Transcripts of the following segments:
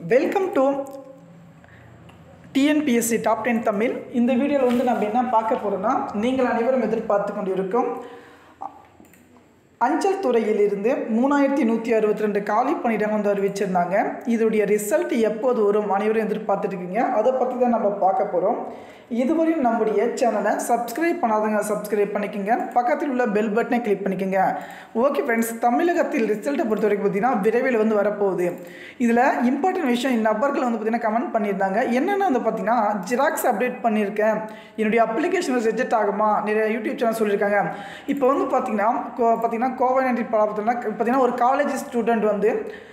Welcome to TNPSC top 10 Tamil. இந்த வீடியோவில் வந்து நம்ம என்ன பார்க்க போகிறோம்னா, நீங்கள் அனைவரும் எதிர்பார்த்து கொண்டிருக்கும் அஞ்சல் துறையிலிருந்து 3162 காலி பணியிடம் வந்து அறிவிச்சிருந்தாங்க. இதோடைய ரிசல்ட் எப்போது வரும் அனைவரும் எதிர்பார்த்துட்டு இருக்கீங்க. அதை பற்றி தான் நம்ம பார்க்க போகிறோம். இதுவரையும் நம்முடைய சேனலை சப்ஸ்கிரைப் பண்ணாதவங்க சப்ஸ்கிரைப் பண்ணிக்கோங்க, பக்கத்தில் உள்ள பெல் பட்டனை கிளிக் பண்ணிக்கோங்க. ஓகே ஃப்ரெண்ட்ஸ், தமிழகத்தில் ரிசல்ட்டை பொறுத்த வரைக்கும் பார்த்தீங்கன்னா விரைவில் வந்து வரப்போகுது. இதில் இம்பார்ட்டன்ட் விஷயம் நபர்கள் வந்து பார்த்தீங்கன்னா கமெண்ட் பண்ணியிருந்தாங்க. என்னென்ன வந்து பார்த்தீங்கன்னா, ஜெராக்ஸ் அப்டேட் பண்ணியிருக்கேன், என்னுடைய அப்ளிகேஷன் ரிஜெக்ட் ஆகுமா, நிறைய யூடியூப் சேனல் சொல்லியிருக்காங்க. இப்போ வந்து பார்த்தீங்கன்னா கோவிட்-19 ப்ராப்ளத்தில் பார்த்தீங்கன்னா ஒரு காலேஜ் ஸ்டூடெண்ட் வந்து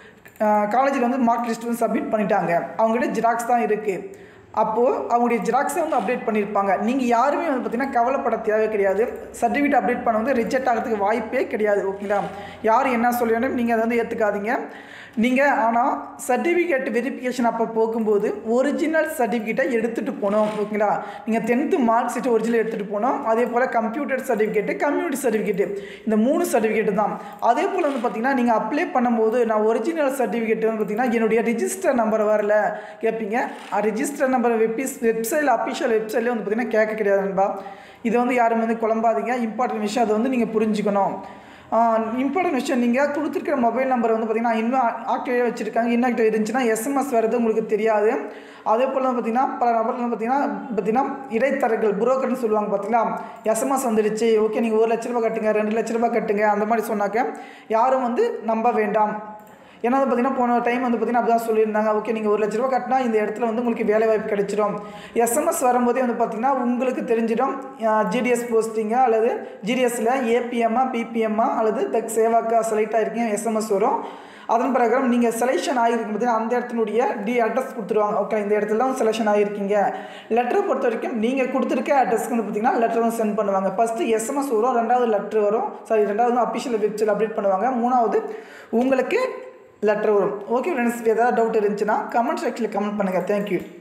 காலேஜில் வந்து மார்க் லிஸ்ட் வந்து சப்மிட் பண்ணிட்டாங்க. அவங்ககிட்ட ஜெராக்ஸ் தான் இருக்குது. அப்போது அவங்களுடைய ஜெராக்ஸை வந்து அப்டேட் பண்ணியிருப்பாங்க. நீங்கள் யாருமே வந்து பார்த்திங்கன்னா கவலைப்பட தேவை கிடையாது. சர்டிஃபிகேட் அப்டேட் பண்ண வந்து ரிஜெக்ட் ஆகிறதுக்கு வாய்ப்பே கிடையாது. ஓகேங்களா, யார் என்ன சொல்லணும் நீங்கள் அதை வந்து ஏற்றுக்காதீங்க. நீங்கள் ஆனால் சர்டிஃபிகேட் வெரிஃபிகேஷன் அப்போ போகும்போது ஒரிஜினல் சர்டிஃபிகேட்டை எடுத்துகிட்டு போகணும். ஓகேங்களா, நீங்கள் 10th மார்க் ஷீட்டை ஒரிஜினல் எடுத்துகிட்டு போகணும். அதே போல் கம்ப்யூட்டர் சர்டிஃபிகேட்டு, கம்யூனிட்டி சர்டிஃபிகேட்டு, இந்த 3 சர்டிஃபிகேட்டு தான். அதே போல் வந்து பார்த்திங்கன்னா நீங்கள் அப்ளை பண்ணும்போது நான் ஒரிஜினல் சர்டிஃபிகேட் வந்து பார்த்திங்கன்னா என்னுடைய ரிஜிஸ்டர் நம்பர் வரல கேட்பீங்க. ரிஜிஸ்டர் நம்பர் வெப்சைட்டில் அஃபிஷியல் வெப்சைட்லேயே வந்து பார்த்திங்கன்னா கேட்க கிடையாது நண்பா. இதை வந்து யாரும் வந்து குழம்பாதீங்க. இம்பார்ட்டன்ட் விஷயம் அதை வந்து நீங்கள் புரிஞ்சுக்கணும். இம்பார்ட்டன்ட் விஷயம், நீங்கள் கொடுத்துருக்கிற மொபைல் நம்பர் வந்து பார்த்திங்கன்னா இன்னும் ஆக்டிவாக வச்சுருக்காங்க. இன்ஆக்டிவ் இருந்துச்சுன்னா எஸ்எம்எஸ் வருது உங்களுக்கு தெரியாது. அதே போல் பார்த்திங்கன்னா பல நபர்கள் பார்த்திங்கன்னா இடைத்தரகர்கள், புரோக்கர்னு சொல்லுவாங்க பார்த்திங்களா, எஸ்எம்எஸ் வந்துடுச்சு, ஓகே நீங்கள் 1 லட்ச ரூபா கட்டுங்க, 2 லட்ச ரூபா கட்டுங்க, அந்த மாதிரி சொன்னாக்க யாரும் வந்து நம்ப வேண்டாம். ஏன்னா வந்து பார்த்திங்கன்னா போன டைம் வந்து பார்த்திங்கன்னா அப்படி தான் சொல்லியிருந்தாங்க. ஓகே நீங்கள் 1 லட்ச ரூபா கட்டினா இந்த இடத்துல வந்து உங்களுக்கு வேலை வாய்ப்பு கிடைச்சிடும். எஸ்எம்எஸ் வரும்போதே வந்து பார்த்திங்கன்னா உங்களுக்கு தெரிஞ்சிடும் ஜிடிஎஸ் போஸ்டிங்கா அல்லது ஜிடிஎஸில் ஏபிஎம்மா பிபிஎம்மா அல்லது தக் சேவாக்கா செலக்ட் ஆகிருக்கீங்க, எஸ்எம்எஸ் வரும். அதன் பிரகாரம் நீங்கள் செலெக்ஷன் ஆகிருக்கும் பார்த்திங்கன்னா அந்த இடத்தினுடைய அட்ரஸ் கொடுத்துருவாங்க. ஓகே இந்த இடத்துல தான் செலெக்ஷன் ஆகிருக்கீங்க. லெட்டரை பொறுத்த வரைக்கும் நீங்கள் கொடுத்துருக்க அட்ரஸ்க்கு வந்து பார்த்திங்கன்னா லெட்டர் வந்து சென்ட் பண்ணுவாங்க. ஃபஸ்ட்டு எஸ்எம்எஸ் வரும், 2வது லெட்ரு வரும், ரெண்டாவது அஃபிஷியல் வெப்சைட் அப்டேட் பண்ணுவாங்க, 3வது உங்களுக்கு லெட்டர் வரும். ஓகே ஃப்ரெண்ட்ஸ், ஏதாவது டவுட் இருந்துச்சுன்னா கமெண்ட் செக்ஷனில் கமெண்ட் பண்ணுங்கள். தேங்க்யூ.